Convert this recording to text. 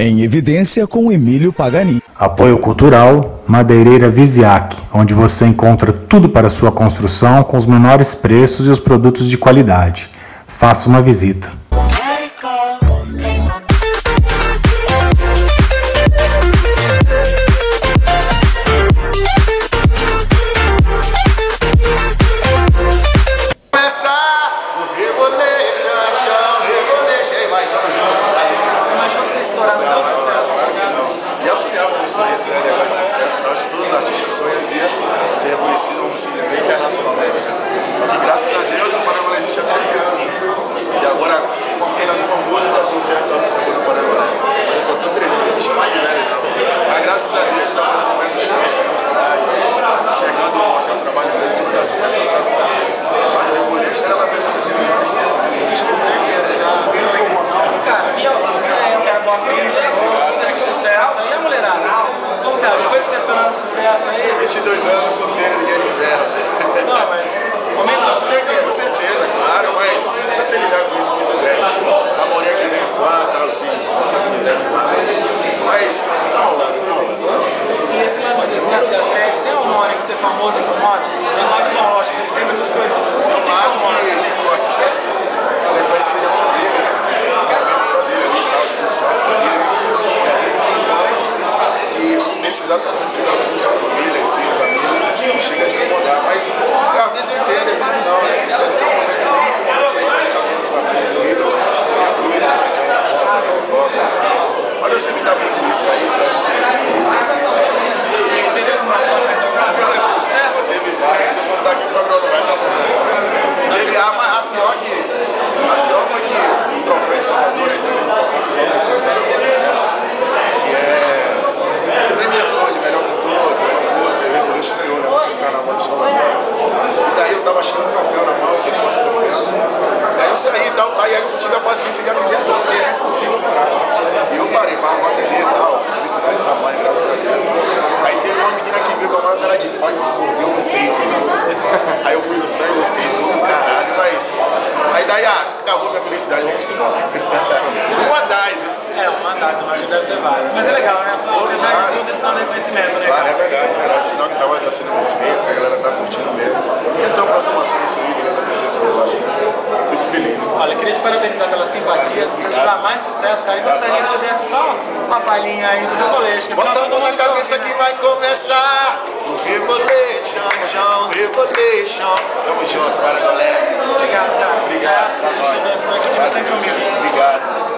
Em Evidência com Emílio Paganin. Apoio cultural Madeireira Viziac, onde você encontra tudo para sua construção com os menores preços e os produtos de qualidade. Faça uma visita. Acho que todos os artistas sonham em ver ser reconhecido como simplesmente internacionalmente. Só que graças a Deus o Parangolé existe há 13 anos. E agora, com apenas uma música, consertando essa coisa do Parangolé. Eu só tenho 13 anos, não me chamar de velho não. Mas graças a Deus está comendo chance na cidade, chegando a mostrar o trabalho dele, tudo dá certo. Mas o Reboleixo era uma pergunta milhões de euros, com certeza. Cara, você é um cara boa pinta, esse sucesso aí, a mulherada. Como tá? Depois que você está dando sucesso aí... 22 anos, solteiro, ninguém libera. Não, mas aumentou, com certeza. Com certeza, claro, mas você lidar com isso muito bem. A mulher que vem fã, tal, assim, não quisesse nada. Mas, não. E esse lado desse negócio da série, tem uma hora que você é famoso com moda? Não, lógico, você sempre das coisas. Não há que o artista prefere que seja só dele, só dele ali e tal, de produção, família. E às vezes tem mais. E nesses exato momento você dá com sua família, filhos, amigos, chega a incomodar. Mas às vezes eu entendo, às vezes não, né? Às vezes tem um momento que os artistas se livram, e a doida, mas eu sempre dá bem com isso aí, né? Teve alguma coisa certo? Teve várias, se eu contar aqui o programa não vai dar bom. Teve a mais pior foi que o troféu de Salvador entrou no que é premiação de melhor cantor, música, o Reboleixo ganhou, né? Música do Carnaval de Salvador. E daí eu tava achando um troféu na mão, aquele troféu. Aí eu saí e tal, aí eu tive a paciência de atender a todos, porque é impossível parar. E eu parei, para uma TV e tal, publicidade de trabalho, graças a Deus. Aí teve uma menina que viu com a maior cara de olha, eu não tenho. Aí eu fui no sangue, eu tenho tudo, caralho, mas. Aí daí, acabou minha felicidade, vamos embora. Uma das, hein? Uma das, eu acho que deve ter várias. Mas é legal, né? Apesar de tudo, esse não é conhecimento, né? Claro, é verdade. Sinal que o trabalho está sendo bem feito, a galera está curtindo mesmo. Então, a aproximação isso aí, né? Você gosta. Fico feliz. Olha, eu queria te parabenizar pela simpatia, desejar mais sucesso, cara. E gostaria que você desse só uma palhinha aí do Reboleixo. Bota a mão na cabeça que vai começar. O Reboleixo, Reboleixo. Tamo junto, Parangolé. Obrigado, cara. Obrigado. Sucesso. Deus te abençoe, que continue sempre comigo. Obrigado.